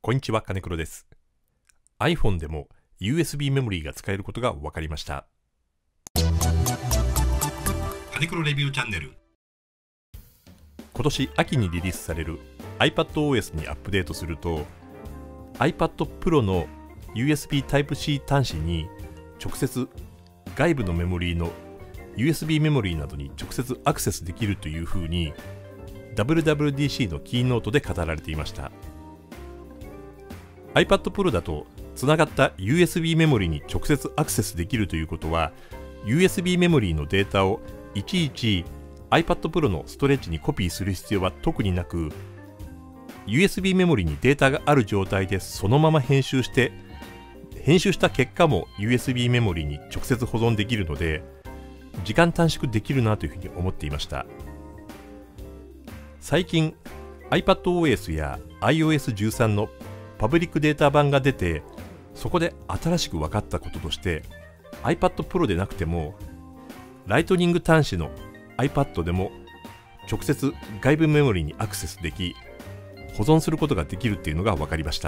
こんにちは、金黒です。iPhone でも USB メモリーが使えることが分かりました。金黒レビューチャンネル。今年秋にリリースされる iPadOS にアップデートすると iPad Pro の USB Type-C 端子に直接外部のメモリーの USB メモリーなどに直接アクセスできるというふうに WWDC のキーノートで語られていました。iPad Pro だとつながった USB メモリに直接アクセスできるということは USB メモリのデータをいちいち iPad Pro のストレッチにコピーする必要は特になく USB メモリにデータがある状態でそのまま編集した結果も USB メモリに直接保存できるので時間短縮できるなというふうに思っていました。最近 iPadOS や iOS13 のパブリックデータ版が出てそこで新しく分かったこととして iPad Pro でなくてもライトニング端子の iPad でも直接外部メモリにアクセスでき保存することができるっていうのが分かりました。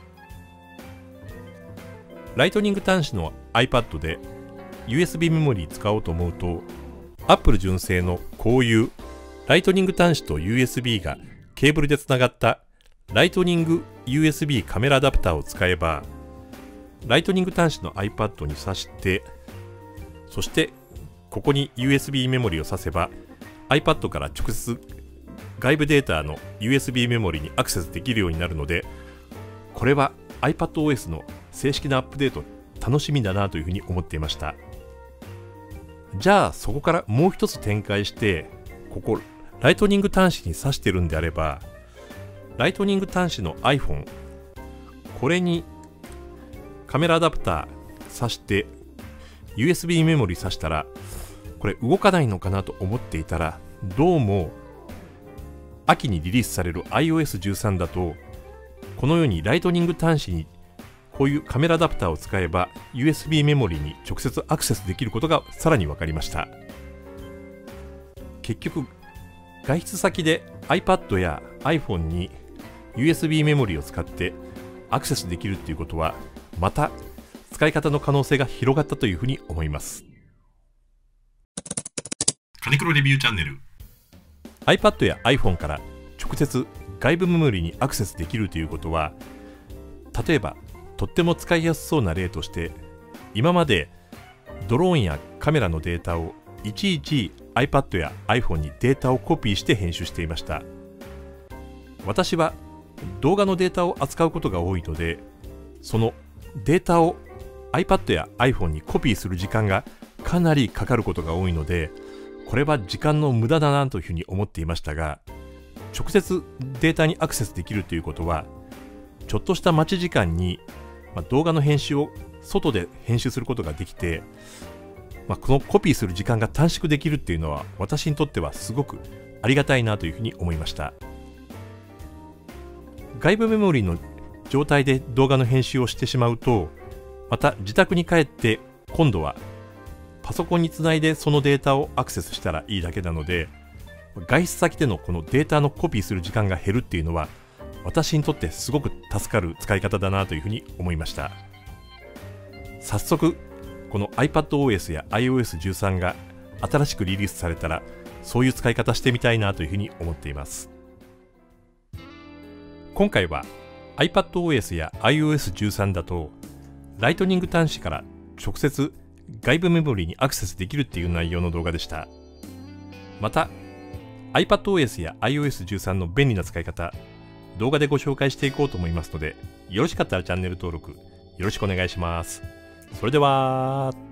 ライトニング端子の iPad で USB メモリ使おうと思うと Apple 純正のこういうライトニング端子と USB がケーブルでつながったライトニング USB カメラアダプターを使えばライトニング端子の iPad に挿してそしてここに USB メモリを挿せば iPad から直接外部データの USB メモリにアクセスできるようになるのでこれは iPadOS の正式なアップデート楽しみだなというふうに思っていました。じゃあそこからもう一つ展開してここライトニング端子に挿してるんであればライトニング端子の iPhone これにカメラアダプター挿して USB メモリ挿したらこれ動かないのかなと思っていたらどうも秋にリリースされる iOS13 だとこのようにライトニング端子にこういうカメラアダプターを使えば USB メモリに直接アクセスできることがさらに分かりました。結局外出先で iPad や iPhone に USB メモリを使ってアクセスできるっていうことはまた使い方の可能性が広がったというふうに思います。金黒レビューチャンネル。 iPad や iPhone から直接外部メモリにアクセスできるということは例えばとっても使いやすそうな例として今までドローンやカメラのデータをいちいち iPad や iPhone にデータをコピーして編集していました。私は動画のデータを扱うことが多いのでそのデータを iPad や iPhone にコピーする時間がかなりかかることが多いのでこれは時間の無駄だなというふうに思っていましたが直接データにアクセスできるということはちょっとした待ち時間に動画の編集を外で編集することができてこのコピーする時間が短縮できるっていうのは私にとってはすごくありがたいなというふうに思いました。外部メモリの状態で動画の編集をしてしまうとまた自宅に帰って今度はパソコンにつないでそのデータをアクセスしたらいいだけなので外出先でのこのデータのコピーする時間が減るっていうのは私にとってすごく助かる使い方だなというふうに思いました。早速この iPadOS や iOS13 が新しくリリースされたらそういう使い方してみたいなというふうに思っています。今回は iPadOS や iOS13 だとライトニング端子から直接外部メモリにアクセスできるっていう内容の動画でした。また iPadOS や iOS13 の便利な使い方動画でご紹介していこうと思いますのでよろしかったらチャンネル登録よろしくお願いします。それでは。